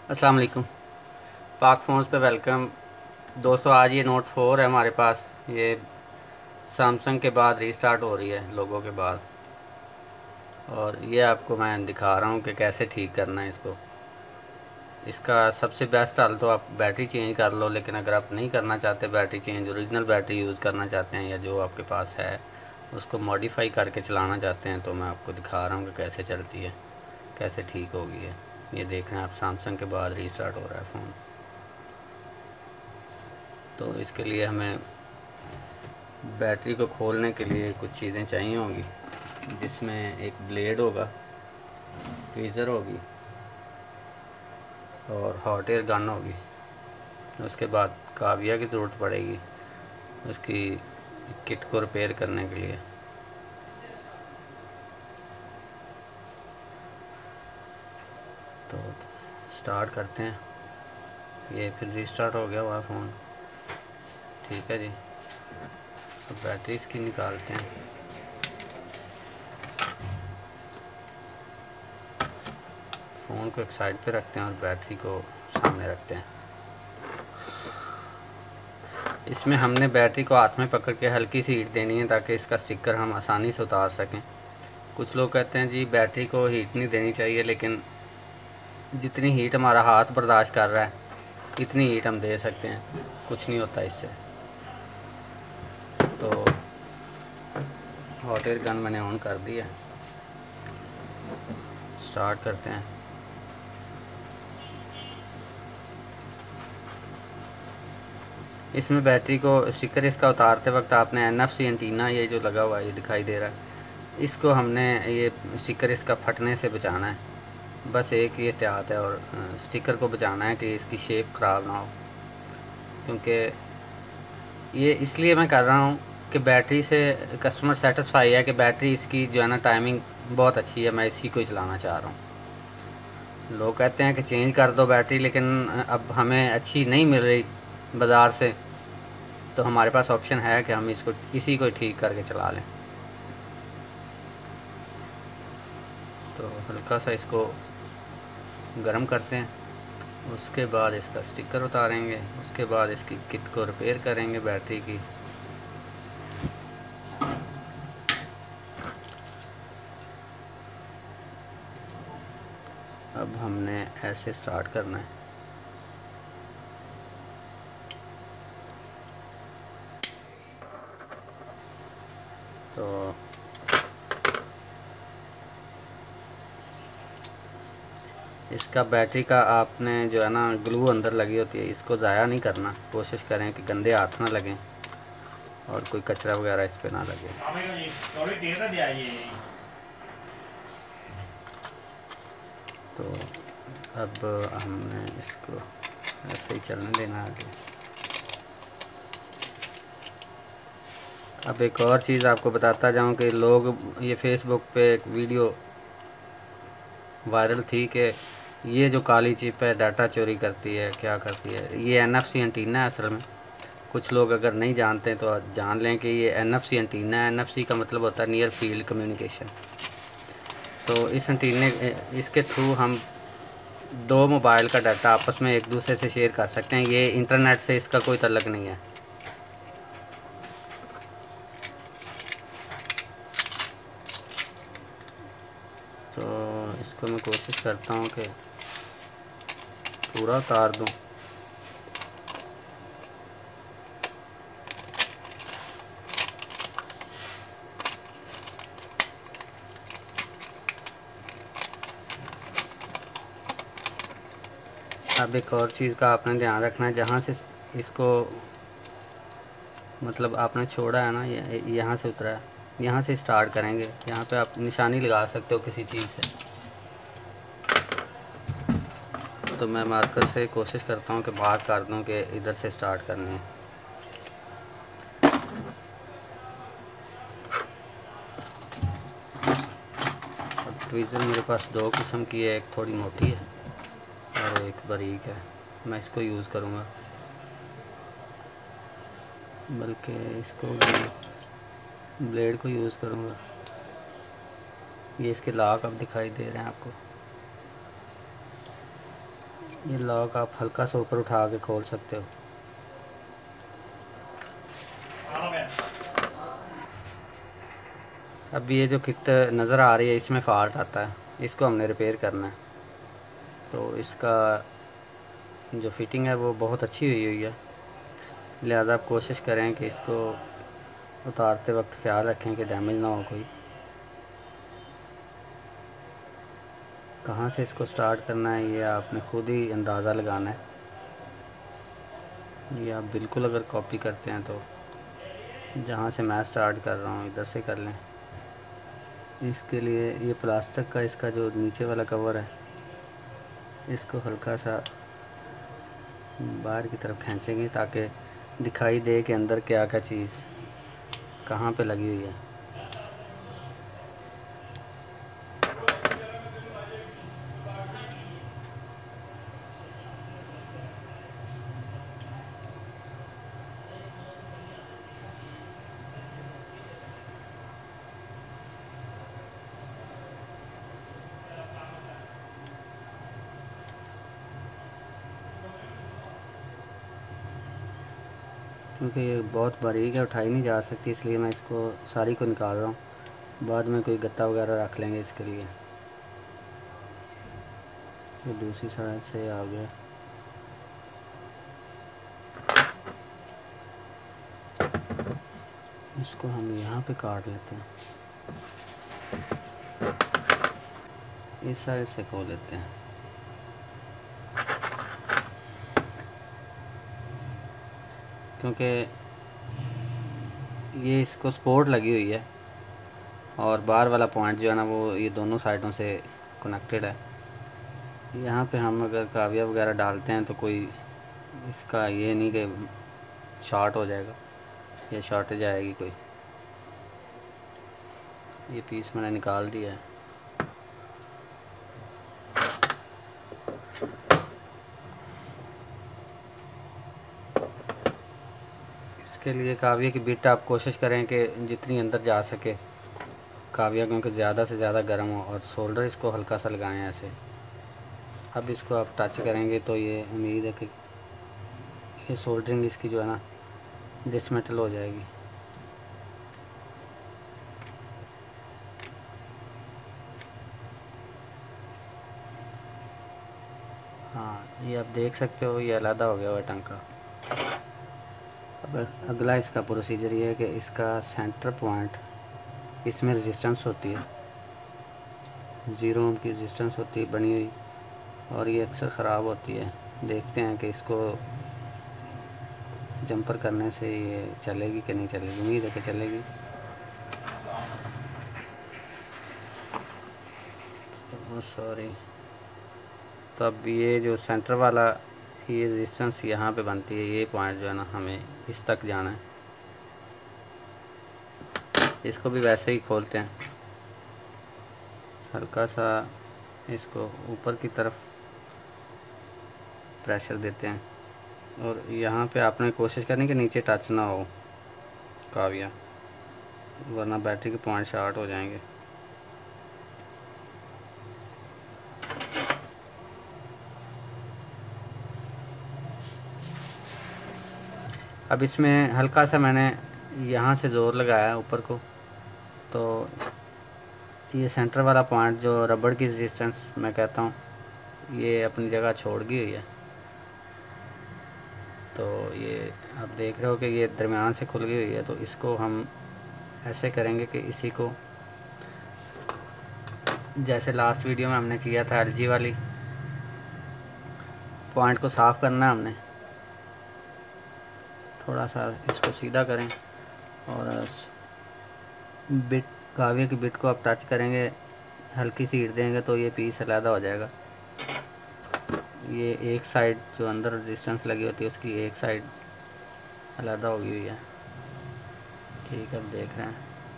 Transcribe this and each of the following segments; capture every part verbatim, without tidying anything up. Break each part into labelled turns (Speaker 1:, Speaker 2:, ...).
Speaker 1: अस्सलाम वालेकुम। पाक फ़ोन्स पे वेलकम। दोस्तों आज ये नोट फोर है हमारे पास। ये सैमसंग के बाद रीस्टार्ट हो रही है लोगों के बाद, और ये आपको मैं दिखा रहा हूँ कि कैसे ठीक करना है इसको। इसका सबसे बेस्ट हल तो आप बैटरी चेंज कर लो, लेकिन अगर आप नहीं करना चाहते battery change, original battery use करना चाहते हैं या जो आपके पास है उसको मॉडिफाई करके चलाना चाहते हैं, तो मैं आपको दिखा रहा हूँ कि कैसे चलती है, कैसे ठीक होगी है। ये देख रहे हैं आप, सैमसंग के बाद रीस्टार्ट हो रहा है फ़ोन। तो इसके लिए हमें बैटरी को खोलने के लिए कुछ चीज़ें चाहिए होंगी, जिसमें एक ब्लेड होगा, ट्वीज़र होगी और हॉट एयर गन होगी। उसके बाद काबिया की ज़रूरत पड़ेगी उसकी किट को रिपेयर करने के लिए। तो स्टार्ट करते हैं। ये फिर रीस्टार्ट हो गया हुआ फ़ोन, ठीक है जी। तो बैटरी इसकी निकालते हैं। फ़ोन को एक साइड पे रखते हैं और बैटरी को सामने रखते हैं। इसमें हमने बैटरी को हाथ में पकड़ के हल्की सी हीट देनी है ताकि इसका स्टिकर हम आसानी से उतार सकें। कुछ लोग कहते हैं जी बैटरी को हीट नहीं देनी चाहिए, लेकिन जितनी हीट हमारा हाथ बर्दाश्त कर रहा है इतनी हीट हम दे सकते हैं, कुछ नहीं होता इससे। तो हॉट एयर गन मैंने ऑन कर दिया, स्टार्ट करते हैं। इसमें बैटरी को स्टिकर इसका उतारते वक्त आपने एन एफ सी एंटीना, ये जो लगा हुआ है ये दिखाई दे रहा है, इसको हमने ये स्टिकर इसका फटने से बचाना है। बस एक ये एहतियात है, और स्टिकर को बचाना है कि इसकी शेप ख़राब ना हो। क्योंकि ये इसलिए मैं कर रहा हूँ कि बैटरी से कस्टमर सेटिस्फाई है कि बैटरी इसकी जो है ना टाइमिंग बहुत अच्छी है, मैं इसी को ही चलाना चाह रहा हूँ। लोग कहते हैं कि चेंज कर दो बैटरी, लेकिन अब हमें अच्छी नहीं मिल रही बाज़ार से, तो हमारे पास ऑप्शन है कि हम इसको इसी को ठीक करके चला लें। तो हल्का सा इसको गर्म करते हैं, उसके बाद इसका स्टिकर उतारेंगे, उसके बाद इसकी किट को रिपेयर करेंगे बैटरी की। अब हमने ऐसे स्टार्ट करना है। तो इसका बैटरी का आपने जो है ना ग्लू अंदर लगी होती है, इसको ज़ाया नहीं करना। कोशिश करें कि गंदे हाथ ना लगें और कोई कचरा वगैरह इस पे ना लगे। तो अब हमने इसको ऐसे ही चलने देना आगे। अब एक और चीज़ आपको बताता जाऊं कि लोग, ये फेसबुक पे एक वीडियो वायरल थी कि ये जो काली चिप है डाटा चोरी करती है, क्या करती है। ये एन एफ सी एंटीना है असल में। कुछ लोग अगर नहीं जानते तो जान लें कि ये एन एफ सी एंटीना है। एन एफ सी का मतलब होता है नियर फील्ड कम्युनिकेशन। तो इस एंटीने इसके थ्रू हम दो मोबाइल का डाटा आपस में एक दूसरे से शेयर कर सकते हैं। ये इंटरनेट से इसका कोई ताल्लुक नहीं है। तो इसको मैं कोशिश करता हूँ कि पूरा उतार दूँ। अब एक और चीज़ का आपने ध्यान रखना है, जहाँ से इसको मतलब आपने छोड़ा है ना, ये यहाँ से उतरा है, यहाँ से स्टार्ट करेंगे। यहाँ पे आप निशानी लगा सकते हो किसी चीज़ से। तो मैं मार्कर से कोशिश करता हूँ कि बाहर कर दूँ कि इधर से स्टार्ट करनी है। अब ट्वीज़र मेरे पास दो किस्म की है, एक थोड़ी मोटी है और एक बारीक है। मैं इसको यूज़ करूँगा, बल्कि इसको ब्लेड को यूज़ करूँगा। ये इसके लॉक अब दिखाई दे रहे हैं आपको। ये लॉक आप हल्का सा ऊपर उठा के खोल सकते हो। अब ये जो किट नज़र आ रही है इसमें फ़ाल्ट आता है, इसको हमने रिपेयर करना है। तो इसका जो फिटिंग है वो बहुत अच्छी हुई हुई है, लिहाजा आप कोशिश करें कि इसको उतारते वक्त ख्याल रखें कि डैमेज ना हो कोई। कहाँ से इसको स्टार्ट करना है ये आपने ख़ुद ही अंदाज़ा लगाना है। ये आप बिल्कुल अगर कॉपी करते हैं तो जहाँ से मैं स्टार्ट कर रहा हूँ इधर से कर लें। इसके लिए ये प्लास्टिक का इसका जो नीचे वाला कवर है इसको हल्का सा बाहर की तरफ खींचेंगे ताकि दिखाई दे कि अंदर क्या क्या चीज़ कहाँ पे लगी हुई है। क्योंकि ये बहुत बारीक है, उठाई नहीं जा सकती, इसलिए मैं इसको सारी को निकाल रहा हूँ। बाद में कोई गत्ता वगैरह रख लेंगे इसके लिए। ये दूसरी साइड से आ गया। इसको हम यहाँ पे काट लेते हैं, इस साइड से खोल लेते हैं। क्योंकि ये इसको सपोर्ट लगी हुई है और बाहर वाला पॉइंट जो है ना वो ये दोनों साइडों से कनेक्टेड है। यहाँ पे हम अगर काविया वगैरह डालते हैं तो कोई इसका ये नहीं कि शॉर्ट हो जाएगा या शॉर्टेज आएगी कोई। ये पीस मैंने निकाल दिया है। इसके लिए काविया की बिट आप कोशिश करें कि जितनी अंदर जा सके काविया, क्योंकि ज़्यादा से ज़्यादा गर्म हो, और शोल्डर इसको हल्का सा लगाएं ऐसे। अब इसको आप टच करेंगे तो ये उम्मीद है कि ये सोल्डरिंग इसकी जो है ना डिसमेटल हो जाएगी। हाँ, ये आप देख सकते हो ये अलग हो गया हुआ टंका। अब अगला इसका प्रोसीजर ये है कि इसका सेंटर पॉइंट, इसमें रेजिस्टेंस होती है, ज़ीरो ओम की रेजिस्टेंस होती है बनी हुई, और ये अक्सर ख़राब होती है। देखते हैं कि इसको जंपर करने से ये चलेगी कि नहीं चलेगी। उम्मीद है कि चलेगी। Oh sorry. तो अब ये जो सेंटर वाला ये रेजिस्टेंस यहाँ पे बनती है, ये पॉइंट जो है ना हमें इस तक जाना है। इसको भी वैसे ही खोलते हैं, हल्का सा इसको ऊपर की तरफ प्रेशर देते हैं, और यहाँ पे आपने कोशिश करनी कि नीचे टच ना हो काविया, वरना बैटरी के पॉइंट शॉर्ट हो जाएंगे। अब इसमें हल्का सा मैंने यहाँ से ज़ोर लगाया ऊपर को, तो ये सेंटर वाला पॉइंट जो रबड़ की रेजिस्टेंस मैं कहता हूँ ये अपनी जगह छोड़ गई हुई है। तो ये आप देख रहे हो कि ये दरमियान से खुल गई हुई है। तो इसको हम ऐसे करेंगे कि इसी को जैसे लास्ट वीडियो में हमने किया था एलजी वाली, पॉइंट को साफ़ करना है हमने। थोड़ा सा इसको सीधा करें और बिट काविया की बिट को आप टच करेंगे, हल्की सी हीट देंगे तो ये पीस अलग हो जाएगा। ये एक साइड जो अंदर रेजिस्टेंस लगी होती है उसकी एक साइड अलग हो गई हुई है। ठीक है, अब देख रहे हैं।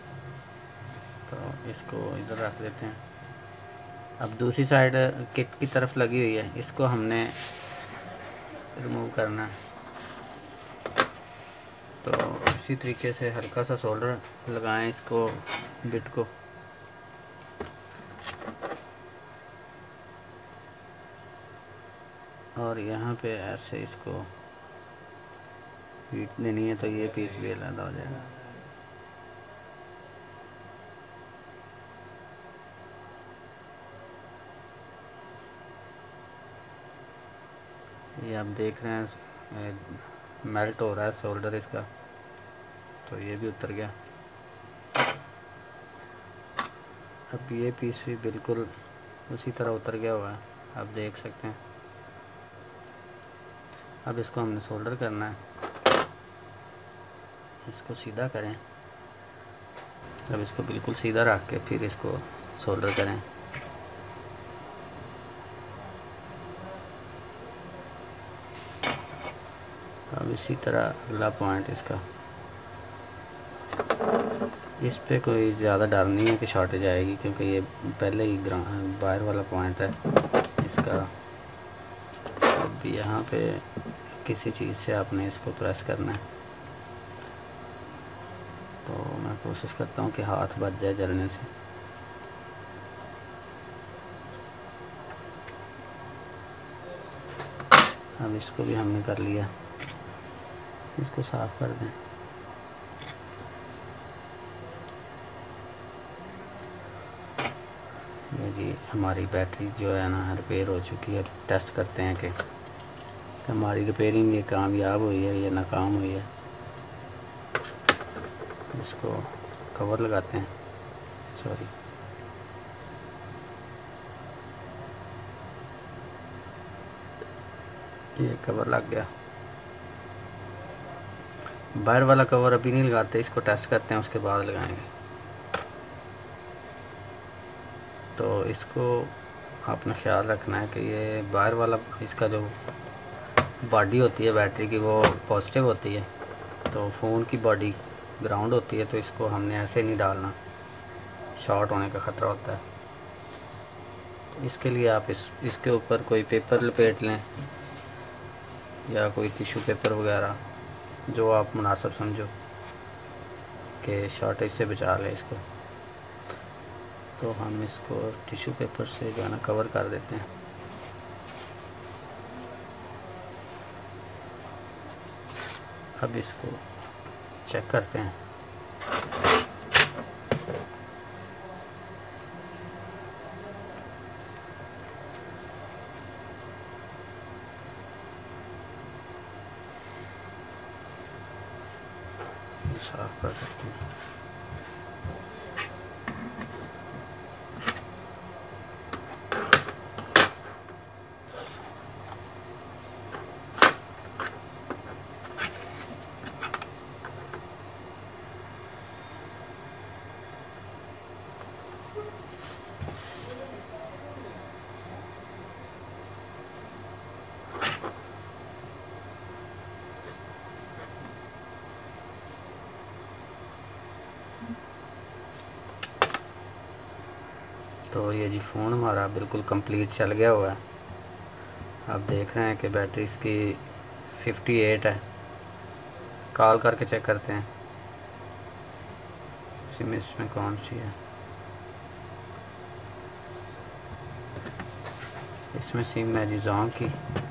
Speaker 1: तो इसको इधर रख देते हैं। अब दूसरी साइड किट की तरफ लगी हुई है, इसको हमने रिमूव करना है। तो इसी तरीके से हल्का सा सोल्डर लगाएं इसको, बिट को। और यहाँ पे ऐसे इसको हीट देनी है तो ये पीस भी अलग हो जाएगा। ये आप देख रहे हैं मेल्ट हो रहा है सोल्डर इसका, तो ये भी उतर गया। अब ये पीस भी बिल्कुल उसी तरह उतर गया हुआ है, आप देख सकते हैं। अब इसको हमने सोल्डर करना है, इसको सीधा करें। अब इसको बिल्कुल सीधा रख के फिर इसको सोल्डर करें। अब इसी तरह अगला पॉइंट इसका, इस पे कोई ज़्यादा डर नहीं है कि शॉर्टेज आएगी, क्योंकि ये पहले ही बाहर वाला पॉइंट है इसका। अब यहाँ पे किसी चीज़ से आपने इसको प्रेस करना है, तो मैं कोशिश करता हूँ कि हाथ बच जाए जलने से। अब इसको भी हमने कर लिया, इसको साफ़ कर दें। ये जी हमारी बैटरी जो है ना रिपेयर हो चुकी है। टेस्ट करते हैं कि हमारी रिपेयरिंग ये कामयाब हुई है या नाकाम हुई है। इसको कवर लगाते हैं, सॉरी ये कवर लग गया। बाहर वाला कवर अभी नहीं लगाते, इसको टेस्ट करते हैं उसके बाद लगाएंगे। तो इसको आपने ख्याल रखना है कि ये बाहर वाला इसका जो बॉडी होती है बैटरी की वो पॉजिटिव होती है, तो फ़ोन की बॉडी ग्राउंड होती है, तो इसको हमने ऐसे नहीं डालना, शॉर्ट होने का ख़तरा होता है। तो इसके लिए आप इस इसके ऊपर कोई पेपर लपेट लें या कोई टिश्यू पेपर वगैरह जो आप मुनासिब समझो कि शॉर्टेज से बचा लें इसको। तो हम इसको टिश्यू पेपर से जो है ना कवर कर देते हैं। अब इसको चेक करते हैं। साफ कर सकते हैं। तो ये जी फ़ोन हमारा बिल्कुल कंप्लीट चल गया हुआ है। आप देख रहे हैं कि बैटरी इसकी अट्ठावन है। कॉल करके चेक करते हैं सिम इसमें कौन सी है। इसमें सिम है जी जोन की।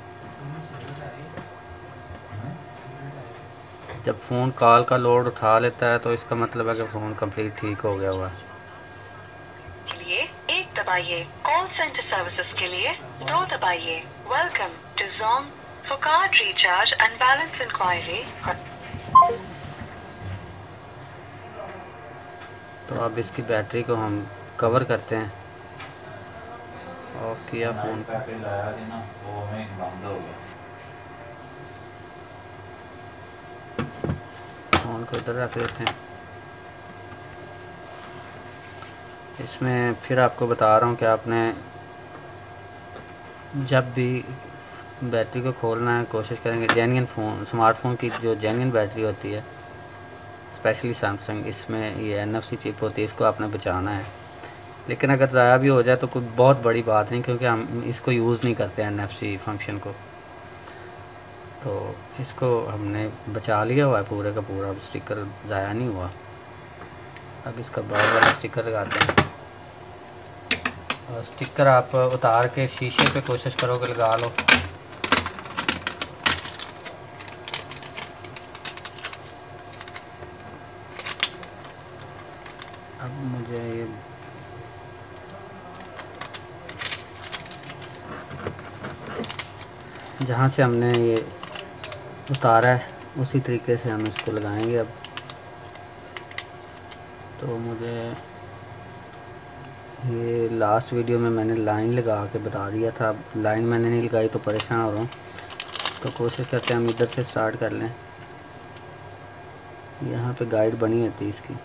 Speaker 1: जब फ़ोन कॉल का लोड उठा लेता है तो इसका मतलब है कि फ़ोन कंप्लीट ठीक हो गया हुआ है।
Speaker 2: दबाइए। कॉल सेंटर सर्विसेज के लिए दो दबाइए। Welcome to Zoom for card recharge and balance inquiry.
Speaker 1: तो अब इसकी बैटरी को हम कवर करते हैं। ऑफ किया फ़ोन, फ़ोन को इधर रख देते हैं। इसमें फिर आपको बता रहा हूँ कि आपने जब भी बैटरी को खोलना है कोशिश करेंगे जेन्युइन फ़ोन स्मार्टफोन की जो जेन्युइन बैटरी होती है, स्पेशली सैमसंग, इसमें ये एन एफ सी चिप होती है, इसको आपने बचाना है। लेकिन अगर ज़ाया भी हो जाए तो कोई बहुत बड़ी बात नहीं, क्योंकि हम इसको यूज़ नहीं करते एन एफ सी फंक्शन को। तो इसको हमने बचा लिया हुआ है पूरे का पूरा, स्टिकर ज़ाया नहीं हुआ। अब इसका बाहर वाला स्टिकर लगाते हैं। और स्टिकर आप उतार के शीशे पे कोशिश करो कि लगा लो, जहाँ से हमने ये उतारा है उसी तरीके से हम इसको लगाएंगे। अब तो मुझे ये लास्ट वीडियो में मैंने लाइन लगा के बता दिया था, अब लाइन मैंने नहीं लगाई तो परेशान हो रहा हूँ। तो कोशिश करते हैं हम इधर से स्टार्ट कर लें। यहाँ पे गाइड बनी होती है इसकी।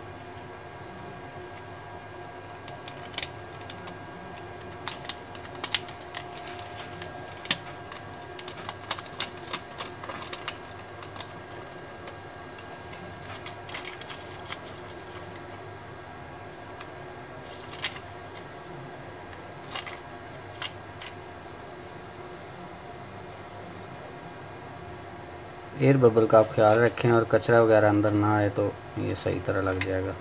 Speaker 1: एयर बबल का आप ख्याल रखें और कचरा वगैरह अंदर ना आए तो ये सही तरह लग जाएगा।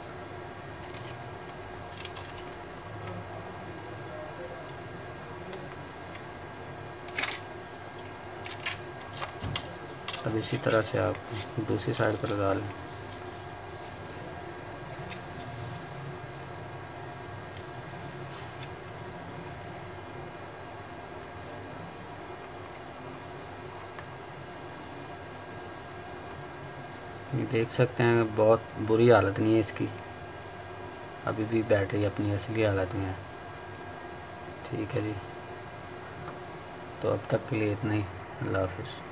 Speaker 1: अब इसी तरह से आप दूसरी साइड पर लगा लें। ये देख सकते हैं बहुत बुरी हालत नहीं है इसकी, अभी भी बैटरी अपनी असली हालत में है। ठीक है जी, तो अब तक के लिए इतना ही। अल्लाह हाफिज़।